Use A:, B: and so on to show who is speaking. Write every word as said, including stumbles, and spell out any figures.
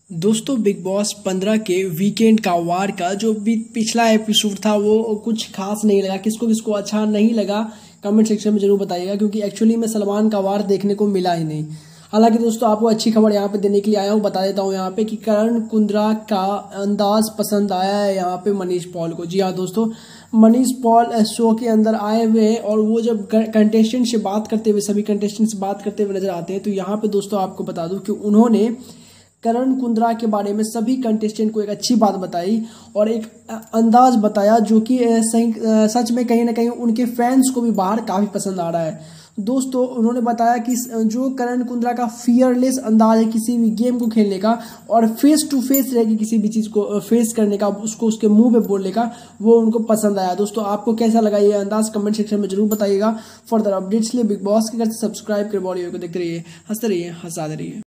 A: दोस्तों big boss पंद्रह के वीकेंड का वार का जो भी पिछला एपिसोड था वो कुछ खास नहीं लगा। किसको किसको अच्छा नहीं लगा कमेंट सेक्शन में जरूर बताइएगा, क्योंकि एक्चुअली में सलमान का वार देखने को मिला ही नहीं। हालांकि दोस्तों आपको अच्छी खबर यहाँ पे देने के लिए आया हूँ, बता देता हूँ यहाँ पे कि करण कुंद्रा का अंदाज पसंद आया है यहाँ पे मनीष पॉल को। जी हाँ दोस्तों, मनीष पॉल शो के अंदर आए हुए हैं और वो जब कंटेस्टेंट से बात करते हुए सभी कंटेस्टेंट से बात करते हुए नजर आते हैं, तो यहाँ पे दोस्तों आपको बता दूं कि उन्होंने करण कुंद्रा के बारे में सभी कंटेस्टेंट को एक अच्छी बात बताई और एक अंदाज बताया जो कि सही सच में कहीं ना कहीं उनके फैंस को भी बाहर काफ़ी पसंद आ रहा है। दोस्तों उन्होंने बताया कि जो करण कुंद्रा का फियरलेस अंदाज है किसी भी गेम को खेलने का और फेस टू फेस रहेगी किसी भी चीज़ को फेस करने का, उसको उसके मुंह पे बोलने का, वो उनको पसंद आया। दोस्तों आपको कैसा लगा ये अंदाज कमेंट सेक्शन में जरूर बताइएगा। फर्दर अपडेट्स लिए बिग बॉस के घर से सब्सक्राइब कर वीडियो को देखते रहिए, हंसते रहिए, हंसाते रहिए।